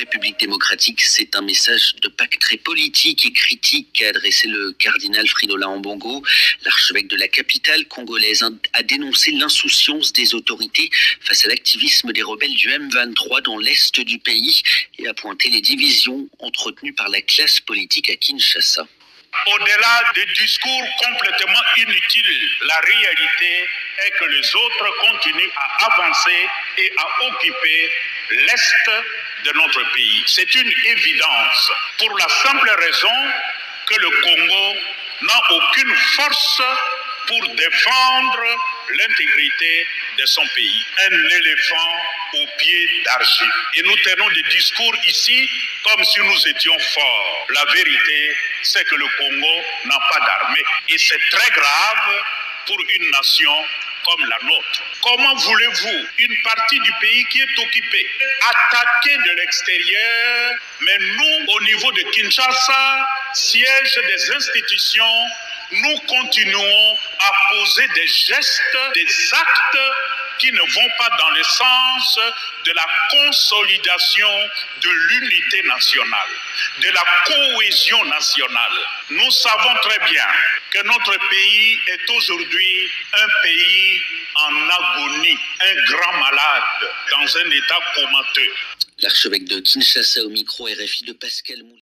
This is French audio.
République démocratique, c'est un message de Pâques très politique et critique qu'a adressé le cardinal Fridolin Ambongo. L'archevêque de la capitale congolaise a dénoncé l'insouciance des autorités face à l'activisme des rebelles du M23 dans l'est du pays et a pointé les divisions entretenues par la classe politique à Kinshasa. Au-delà des discours complètement inutiles, la réalité est que les autres continuent à avancer et à occuper l'Est de notre pays. C'est une évidence pour la simple raison que le Congo n'a aucune force pour défendre l'intégrité de son pays. Un éléphant aux pieds d'argile. Et nous tenons des discours ici comme si nous étions forts. La vérité, c'est que le Congo n'a pas d'armée. Et c'est très grave pour une nation comme la nôtre. Comment voulez-vous une partie du pays qui est occupée, attaquée de l'extérieur, mais nous, au niveau de Kinshasa, siège des institutions, nous continuons à poser des gestes, des actes qui ne vont pas dans le sens de la consolidation de l'unité nationale, de la cohésion nationale. Nous savons très bien que notre pays est aujourd'hui un pays en agonie, un grand malade, dans un état comateux. L'archevêque de Kinshasa au micro RFI de Pascal Moulin.